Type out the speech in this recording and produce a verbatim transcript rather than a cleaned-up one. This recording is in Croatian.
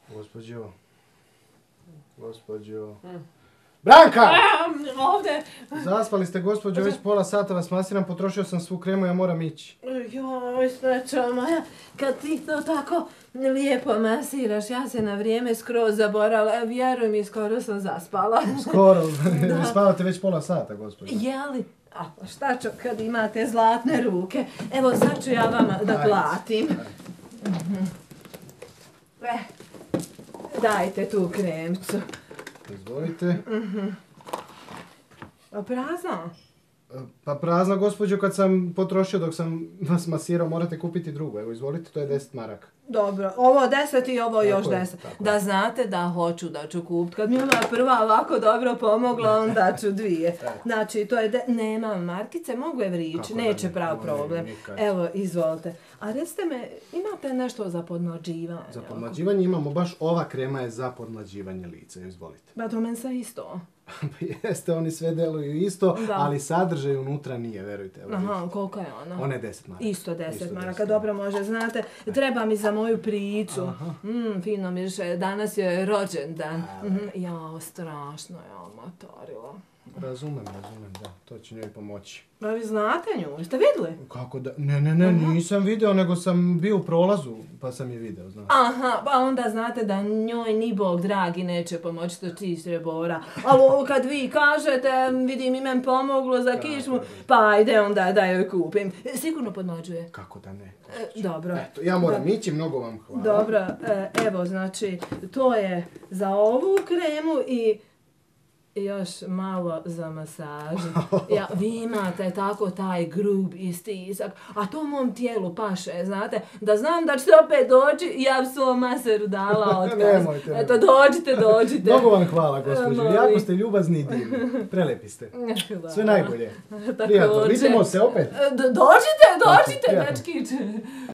Gospođo. Gospođo. Branka! Ovdje. Zaspali ste, gospođo, već pola sata vas masiram, potrošio sam svu kremu, ja moram ići. Joj, srećo moja, kad ti to tako lijepo masiraš, ja se na vrijeme skroz zaboravila, vjeruj mi, skoro sam zaspala. Skoro, spavate već pola sata, gospođo. Jeli? A šta ću kad imate zlatne ruke? Evo sad ću ja vama da platim. Eh, dajte tu kremcu. Izvolite. A prazno? Pa prazno, gospođo, kad sam potrošio dok sam vas masirao, morate kupiti drugo. Evo, izvolite, to je deset maraka. Dobro, ovo deset i ovo još je, deset. Da znate da hoću da ću kupiti. Kad mi je ova prva ovako dobro pomogla, onda ću dvije. Znači, to je... De... Nemam markice, mogu je vrići, neće prav problem. Evo, izvolite. A recite me, imate nešto za podmlađivanje? Za podmlađivanje imamo, baš ova krema je za podmlađivanje lica, izvolite. Ba to men se isto. Pa jeste, oni sve deluju isto, da. Ali sadržaj unutra nije, verujte. Evo, aha, koliko je ona? Ona je deset maraka. Isto deset maraka, dobro može, znate, treba mi za moju priču. Mm, fino miše, danas je rođendan. Mm, jao, strašno je omotorilo. Razumem, razumem, da, to će njoj pomoći. A vi znate nju, jeste vidjeli? Kako da, ne, ne, ne, aha. Nisam video, nego sam bio u prolazu, pa sam je video, znate. Aha, pa onda znate da njoj ni Bog dragi neće pomoći to čist bora. Ali kad vi kažete, vidim i men pomoglo za kišmu, pa ajde onda da joj kupim. Sigurno podmlađuje? Kako da ne? E, dobro. Eto, ja moram ići, mnogo vam hvala. Dobro, e, evo, znači, to je za ovu kremu i... još malo za masažu. Ja, vi imate tako taj grub istisak, a to mom tijelu paše, znate, da znam da ćete opet doći, ja bi svom maseru dala otkaz. Nemojte. Eto, dođite, dođite. Mnogo vam hvala, gospođo, jako ste ljubazni i divni. Prelepi ste. Sve najbolje. Prijatno, vidimo se opet. Dođite, dođite, dečkić.